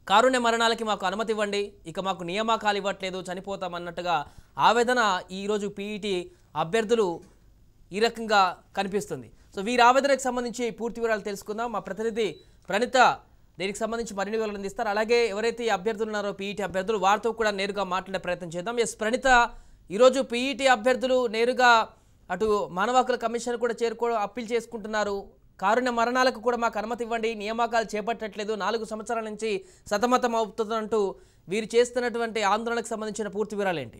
కారుణ్య మరణాలకి మాకు అనుమతి ఇవ్వండి, ఇక మాకు నియామకాలు ఇవ్వట్లేదు, చనిపోతామన్నట్టుగా ఆవేదన ఈరోజు పీఈటీ అభ్యర్థులు ఈ రకంగా కనిపిస్తుంది. సో వీరి ఆవేదనకు సంబంధించి పూర్తి వివరాలు తెలుసుకుందాం. మా ప్రతినిధి ప్రణిత దీనికి సంబంధించి మరిన్ని వివరాలు అందిస్తారు. అలాగే ఎవరైతే ఈ అభ్యర్థులు ఉన్నారో పీఈటీ అభ్యర్థులు వారితో కూడా నేరుగా మాట్లాడే ప్రయత్నం చేద్దాం. ఎస్ ప్రణిత, ఈరోజు పీఈటీ అభ్యర్థులు నేరుగా అటు మానవ హక్కుల కమిషన్ కూడా అప్పీల్ చేసుకుంటున్నారు. కారుణ్య మరణాలకు కూడా మాకు అనుమతి ఇవ్వండి, నియామకాలు చేపట్టట్లేదు, 4 సంవత్సరాల నుంచి సతమతం అవుతుందంటూ వీరు చేస్తున్నటువంటి ఆందోళనకు సంబంధించిన పూర్తి వివరాలు ఏంటి?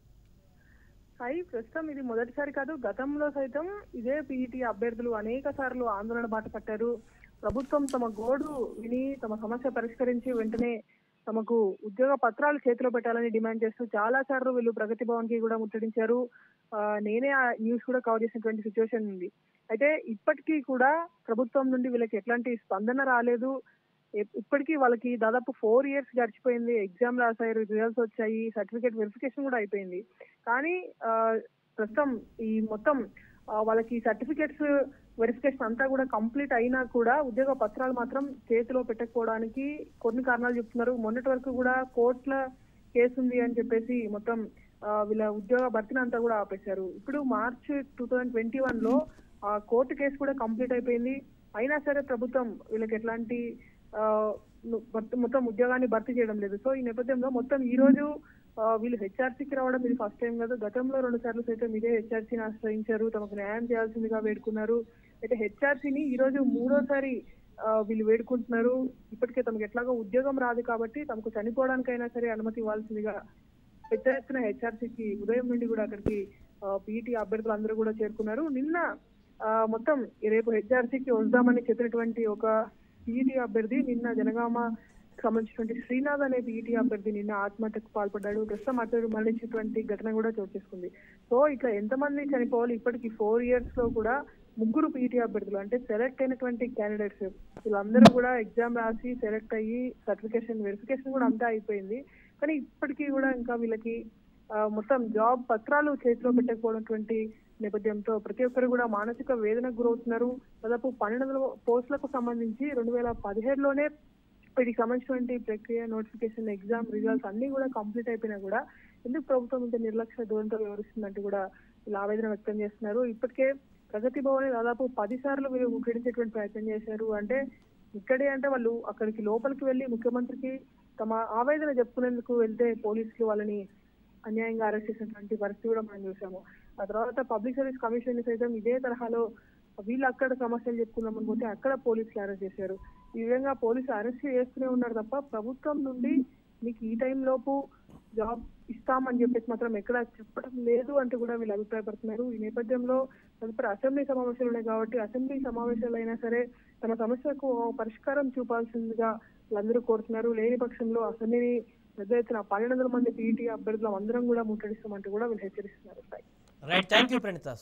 ప్రస్తుతం ఇది మొదటిసారి కాదు, గతంలో సైతం ఇదే పీఈటీ అభ్యర్థులు అనేక సార్లు ఆందోళన బాట పట్టారు. ప్రభుత్వం తమ గోడు విని తమ సమస్య పరిష్కరించి వెంటనే తమకు ఉద్యోగ పత్రాలు చేతిలో పెట్టాలని డిమాండ్ చేస్తూ చాలా సార్లు వీళ్ళు ప్రగతి భవన్ కి కూడా ముట్టడించారు. నేనే ఆ న్యూస్ కూడా కవర్ చేసినటువంటి సిచ్యువేషన్ ఉంది. అయితే ఇప్పటికీ కూడా ప్రభుత్వం నుండి వీళ్ళకి ఎట్లాంటి స్పందన రాలేదు. ఇప్పటికీ వాళ్ళకి దాదాపు 4 years గడిచిపోయింది. ఎగ్జామ్ రాసారు, రిజల్ట్స్ వచ్చాయి, సర్టిఫికేట్ వెరిఫికేషన్ కూడా అయిపోయింది. కానీ ప్రస్తుతం ఈ మొత్తం వాళ్ళకి సర్టిఫికేట్స్ వెరిఫికేషన్ అంతా కూడా కంప్లీట్ అయినా కూడా ఉద్యోగ పత్రాలు మాత్రం చేతిలో పెట్టకపోవడానికి కొన్ని కారణాలు చెప్తున్నారు. మొన్నటి వరకు కూడా కోర్టుల కేసు ఉంది అని చెప్పేసి మొత్తం వీళ్ళ ఉద్యోగ భర్తీని అంతా కూడా ఆపేశారు. ఇప్పుడు మార్చ్ 2021లో కోర్టు కేసు కూడా కంప్లీట్ అయిపోయింది. అయినా సరే ప్రభుత్వం వీళ్ళకి ఎట్లాంటి మొత్తం ఉద్యోగాన్ని భర్తీ చేయడం లేదు. సో ఈ నేపథ్యంలో మొత్తం ఈ రోజు వీళ్ళు హెచ్ఆర్సీకి రావడం ఇది ఫస్ట్ టైం కాదు. గతంలో 2 సార్లు సైతం ఇదే హెచ్ఆర్సీని ఆశ్రయించారు, తమకు న్యాయం చేయాల్సిందిగా వేడుకున్నారు. అయితే హెచ్ఆర్సీని ఈ రోజు 3వసారి వీళ్ళు వేడుకుంటున్నారు. ఇప్పటికే తమకు ఎట్లాగో ఉద్యోగం రాదు కాబట్టి తమకు చనిపోవడానికైనా సరే అనుమతి ఇవ్వాల్సిందిగా పెద్ద ఎత్తున హెచ్ఆర్సీకి ఉదయం నుండి కూడా అక్కడికి పీఈటీ అభ్యర్థులు అందరూ కూడా చేరుకున్నారు. నిన్న మొత్తం రేపు హెచ్ఆర్సీకి వద్దామని చెప్పినటువంటి ఒక పీఈటీ అభ్యర్థి నిన్న జనగామ సంబంధించినటువంటి శ్రీనాథ్ అనే పీఈటీ అభ్యర్థి నిన్న ఆత్మహత్యకు పాల్పడ్డాడు. ప్రస్తుతం అతడు మరణించినటువంటి ఘటన కూడా చోటు చేసుకుంది. సో ఇట్లా ఎంతమంది చనిపోవాలి, ఇప్పటికి 4 years లో కూడా 3 పీఈటీ అభ్యర్థులు అంటే సెలెక్ట్ అయినటువంటి క్యాండిడేట్స్ వీళ్ళందరూ కూడా ఎగ్జామ్ రాసి సెలెక్ట్ అయ్యి సర్టిఫికేషన్ వెరిఫికేషన్ కూడా అంతా అయిపోయింది. కానీ ఇప్పటికీ కూడా ఇంకా వీళ్ళకి మొత్తం జాబ్ పత్రాలు చేతిలో పెట్టకపోవడం నేపథ్యంతో ప్రతి ఒక్కరు కూడా మానసిక వేదనకు గురవుతున్నారు. దాదాపు 1200 పోస్టులకు సంబంధించి 2017లోనే వీటికి సంబంధించినటువంటి ప్రక్రియ, నోటిఫికేషన్, ఎగ్జామ్ రిజల్ట్స్ అన్ని కూడా కంప్లీట్ అయిపోయినా కూడా ఎందుకు ప్రభుత్వం ఇంత నిర్లక్ష్య ధోరణితో వ్యవహరిస్తుందంటూ కూడా వీళ్ళు ఆవేదన వ్యక్తం చేస్తున్నారు. ఇప్పటికే ప్రగతి భవన్ దాదాపు 10 సార్లు వీళ్ళు ముట్టడించేటువంటి ప్రయత్నం చేశారు. అంటే ఇక్కడే అంటే వాళ్ళు అక్కడికి లోపలికి వెళ్లి ముఖ్యమంత్రికి తమ ఆవేదన చెప్పుకునేందుకు వెళ్తే పోలీసులు వాళ్ళని అన్యాయంగా అరెస్ట్ చేసినటువంటి పరిస్థితి కూడా మనం చూసాము. ఆ తర్వాత పబ్లిక్ సర్వీస్ కమిషన్ సైతం ఇదే తరహాలో వీళ్ళు అక్కడ సమస్యలు చెప్పుకుందాం అనుకుంటే అక్కడ పోలీసులు అరెస్ట్ చేశారు. ఈ విధంగా పోలీసులు అరెస్ట్ చేస్తూనే ఉన్నారు తప్ప ప్రభుత్వం నుండి మీకు ఈ టైం లోపు జాబ్ ఇస్తామని చెప్పేసి మాత్రం ఎక్కడ చెప్పడం లేదు అంటూ కూడా వీళ్ళు అభిప్రాయపడుతున్నారు. ఈ నేపథ్యంలో తదుపరి అసెంబ్లీ సమావేశాలు ఉన్నాయి కాబట్టి అసెంబ్లీ సమావేశాలు అయినా సరే తమ సమస్యకు పరిష్కారం చూపాల్సిందిగా వీళ్ళందరూ కోరుతున్నారు. లేని పక్షంలో అసెంబ్లీని పెద్ద ఎత్తున 1200 మంది పీఈటీ అభ్యర్థులు అందరం కూడా ముట్టడిస్తామంటూ కూడా వీళ్ళు హెచ్చరిస్తున్నారు. Right, thank you Pranitha.